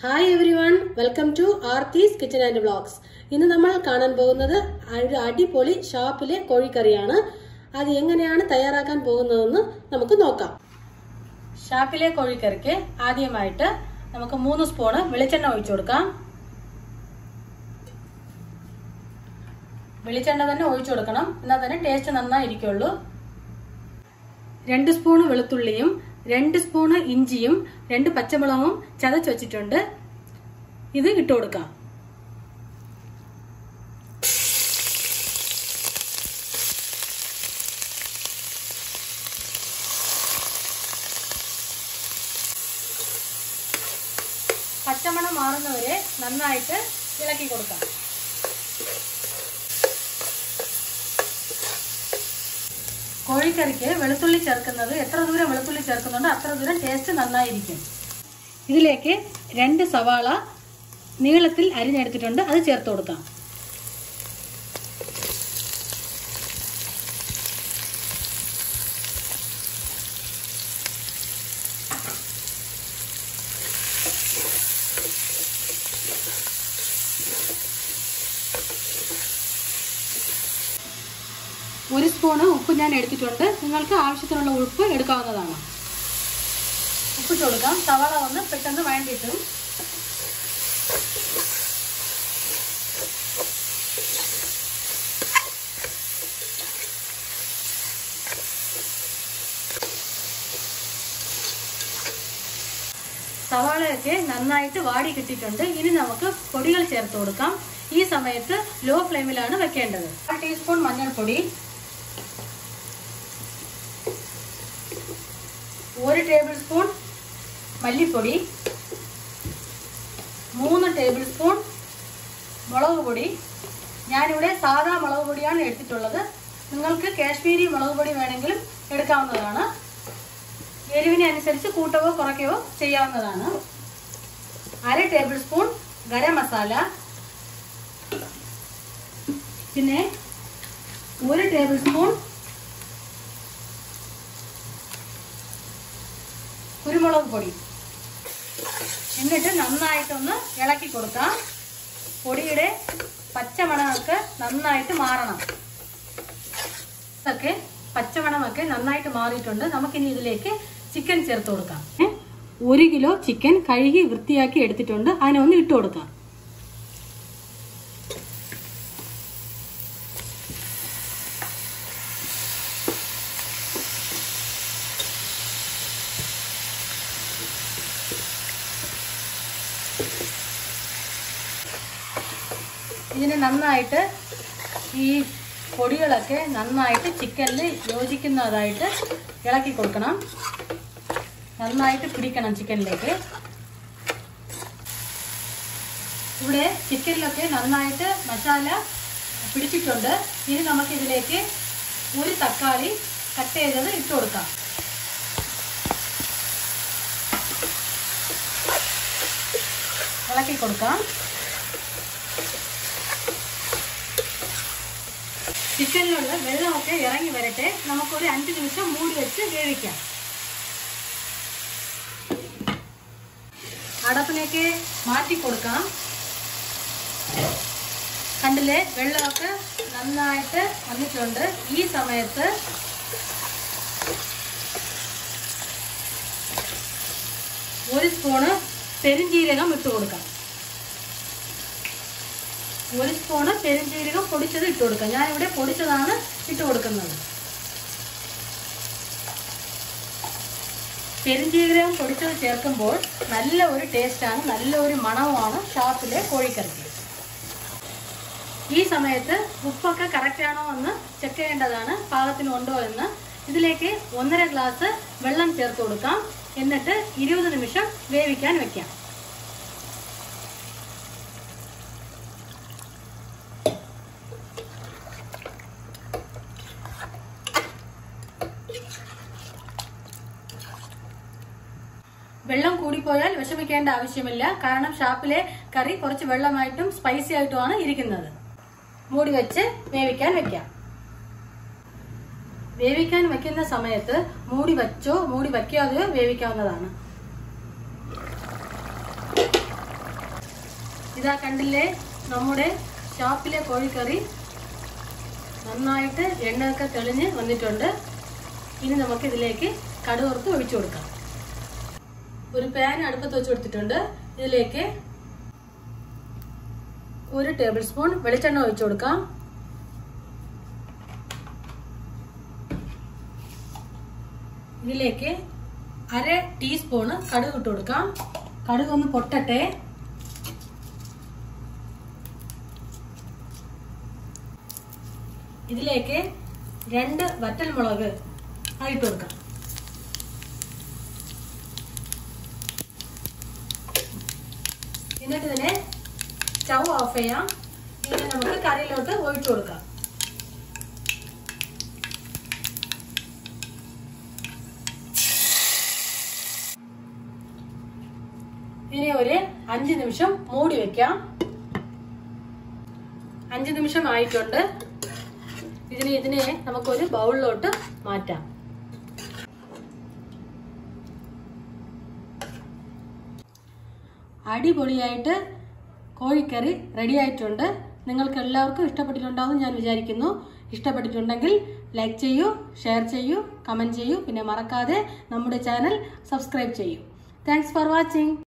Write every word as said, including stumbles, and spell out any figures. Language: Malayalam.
Hi everyone, welcome to Aarthi's Kitchen and Vlogs. ഇന്ന് നമ്മൾ കാണാൻ പോകുന്നത് ഒരു അടിപൊളി ഷാപ്പിലെ കോഴിക്കറിയാണ്. അത് എങ്ങനെയാണ് തയ്യാറാക്കാൻ പോകുന്നതെന്ന് നമുക്ക് നോക്കാം. ഷാപ്പിലെ കോഴിക്കറിക്ക് ആദ്യമായിട്ട് നമുക്ക് മൂന്ന് സ്പൂൺ വെളിച്ചെണ്ണ ഒഴിച്ചു കൊടുക്കാം. വെളിച്ചെണ്ണ തന്നെ ഒഴിച്ചു കൊടുക്കണം, എന്നാൽ തന്നെ ടേസ്റ്റ് നന്നായിരിക്കുള്ളൂ. രണ്ട് സ്പൂൺ വെളുത്തുള്ളിയും രണ്ട് സ്പൂൺ ഇഞ്ചിയും രണ്ട് പച്ചമുളകും ചതച്ച് വെച്ചിട്ടുണ്ട്. ഇത് ഇട്ട് കൊടുക്കാം. പച്ചമണം മാറുന്നവരെ നന്നായിട്ട് ഇളക്കി കൊടുക്കാം. കോഴിക്കറിക്ക് വെളുത്തുള്ളി ചേർക്കുന്നത് എത്ര ദൂരം വെളുത്തുള്ളി ചേർക്കുന്നുണ്ടോ അത്ര ദൂരം ടേസ്റ്റ് നന്നായിരിക്കും. ഇതിലേക്ക് രണ്ട് സവാള നീളത്തിൽ അരിഞ്ഞെടുത്തിട്ടുണ്ട്, അത് ചേർത്ത് കൊടുക്കാം. ഒരു സ്പൂണ് ഉപ്പ് ഞാൻ എടുത്തിട്ടുണ്ട്, നിങ്ങൾക്ക് ആവശ്യത്തിനുള്ള ഉപ്പ് എടുക്കാവുന്നതാണ്. ഉപ്പിട്ട് കൊടുക്കാം. സവാള ഒന്ന് പെട്ടെന്ന് വഴണ്ടിട്ടും സവാളയൊക്കെ നന്നായിട്ട് വാടി കിട്ടിയിട്ടുണ്ട്. ഇനി നമുക്ക് പൊടികൾ ചേർത്ത് കൊടുക്കാം. ഈ സമയത്ത് ലോ ഫ്ലെയിമിലാണ് വെക്കേണ്ടത്. ഒരു ടീസ്പൂൺ മഞ്ഞൾപ്പൊടി, ഒരു ടേബിൾ സ്പൂൺ മല്ലിപ്പൊടി, മൂന്ന് ടേബിൾ സ്പൂൺ മുളക് പൊടി. ഞാനിവിടെ സാധാ മുളക് പൊടിയാണ് എടുത്തിട്ടുള്ളത്. നിങ്ങൾക്ക് കാശ്മീരി മുളക് പൊടി വേണമെങ്കിലും എടുക്കാവുന്നതാണ്. എരിവിനെ അനുസരിച്ച് കൂട്ടവോ കുറയ്ക്കവോ ചെയ്യാവുന്നതാണ്. അര ടേബിൾ സ്പൂൺ ഗരം മസാല, പിന്നെ ഒരു ടേബിൾ സ്പൂൺ കുരുമുളക് പൊടി. എന്നിട്ട് നന്നായിട്ടൊന്ന് ഇളക്കി കൊടുക്കാം. പൊടിയുടെ പച്ചമണമൊക്കെ നന്നായിട്ട് മാറണം. ഒക്കെ പച്ചമണമൊക്കെ നന്നായിട്ട് മാറിയിട്ടുണ്ട്. നമുക്കിനി ഇതിലേക്ക് ചിക്കൻ ചേർത്ത് കൊടുക്കാം. ഒരു കിലോ ചിക്കൻ കഴുകി വൃത്തിയാക്കി എടുത്തിട്ടുണ്ട്, അതിനൊന്ന് ഇട്ട് കൊടുക്കാം. ഇതിന് നന്നായിട്ട് ഈ പൊടികളൊക്കെ നന്നായിട്ട് ചിക്കനിൽ യോജിക്കുന്നതായിട്ട് ഇളക്കി കൊടുക്കണം. നന്നായിട്ട് പിടിക്കണം ചിക്കനിലേക്ക്. ഇവിടെ ചിക്കനിലൊക്കെ നന്നായിട്ട് മസാല പിടിച്ചിട്ടുണ്ട്. ഇനി നമുക്കിതിലേക്ക് ഒരു തക്കാളി കട്ട് ചെയ്തത് ഇട്ട് കൊടുക്കാം. ഇളക്കി കൊടുക്കാം. ചിക്കനിലുള്ള വെള്ളമൊക്കെ ഇറങ്ങി വരട്ടെ. നമുക്കൊരു അഞ്ച് നിമിഷം മൂടി വെച്ച് വേവിക്കാം. അടപ്പിലേക്ക് മാറ്റി കൊടുക്കാം. കണ്ടില്ലേ, വെള്ളമൊക്കെ നന്നായിട്ട് വന്നിട്ടുണ്ട്. ഈ സമയത്ത് ഒരു സ്പൂണ് പെരുംജീരകം ഇട്ട് കൊടുക്കാം. ഒരു സ്പൂണ് പെരുംജീരകം പൊടിച്ചത് ഇട്ട് കൊടുക്കാം. ഞാനിവിടെ പൊടിച്ചതാണ് ഇട്ട് കൊടുക്കുന്നത്. പെരുംജീരകം പൊടിച്ചത് ചേർക്കുമ്പോൾ നല്ല ഒരു ടേസ്റ്റാണ്, നല്ല ഒരു മണവുമാണ് ഷാപ്പിലെ കോഴിക്കറിക്ക്. ഈ സമയത്ത് ഉപ്പൊക്കെ കറക്റ്റ് ആണോ എന്ന് ചെക്ക് ചെയ്യേണ്ടതാണ്, പാകത്തിനുണ്ടോ എന്ന്. ഇതിലേക്ക് ഒന്നര ഗ്ലാസ് വെള്ളം ചേർത്ത് കൊടുക്കാം. എന്നിട്ട് ഇരുപത് നിമിഷം വേവിക്കാൻ വെക്കാം. വെള്ളം കൂടിപ്പോയാൽ വിഷമിക്കേണ്ട ആവശ്യമില്ല, കാരണം ഷാപ്പിലെ കറി കുറച്ച് വെള്ളമായിട്ടും സ്പൈസി ആയിട്ടുമാണ് ഇരിക്കുന്നത്. മൂടി വെച്ച് വേവിക്കാൻ വെക്കാം. വേവിക്കാൻ വെക്കുന്ന സമയത്ത് മൂടി വെച്ചോ മൂടി വയ്ക്കാതെയോ വേവിക്കാവുന്നതാണ്. ഇതാ കണ്ടില്ലേ, നമ്മുടെ ഷാപ്പിലെ കോഴിക്കറി നന്നായിട്ട് എണ്ണയൊക്കെ തെളിഞ്ഞ് വന്നിട്ടുണ്ട്. ഇനി നമുക്ക് ഇതിലേക്ക് കടുക് വറുത്ത് ഒഴിച്ചു കൊടുക്കാം. ഒരു പാൻ അടുപ്പത്ത് വെച്ച് കൊടുത്തിട്ടുണ്ട്. ഇതിലേക്ക് ഒരു ടേബിൾ സ്പൂൺ വെളിച്ചെണ്ണ ഒഴിച്ചു കൊടുക്കാം. ഇതിലേക്ക് അര ടീസ്പൂണ് കടുക് ഇട്ട് കൊടുക്കാം. കടുക് ഒന്ന് പൊട്ടട്ടെ. ഇതിലേക്ക് രണ്ട് വറ്റൽമുളക് ഇട്ട് കൊടുക്കാം. എന്നിട്ട് ഇതിനെ സ്റ്റൗ ഓഫ് ചെയ്യാം. ഇങ്ങനെ നമുക്ക് കറിയിലോട്ട് ഒഴിച്ചു കൊടുക്കാം. ഇനി ഒരു അഞ്ച് നിമിഷം മൂടി വെക്കാം. അഞ്ച് നിമിഷം ആയിട്ടുണ്ട്. ഇതിനെ ഇതിനെ നമുക്കൊരു ബൗളിലോട്ട് മാറ്റാം. അടിപൊളിയായിട്ട് കോഴിക്കറി റെഡി ആയിട്ടുണ്ട്. നിങ്ങൾക്ക് എല്ലാവർക്കും ഇഷ്ടപ്പെട്ടിട്ടുണ്ടാവും ഞാൻ വിചാരിക്കുന്നു. ഇഷ്ടപ്പെട്ടിട്ടുണ്ടെങ്കിൽ ലൈക്ക് ചെയ്യൂ, ഷെയർ ചെയ്യൂ, കമന്റ് ചെയ്യൂ. പിന്നെ മറക്കാതെ നമ്മുടെ ചാനൽ സബ്സ്ക്രൈബ് ചെയ്യൂ. Thanks for watching.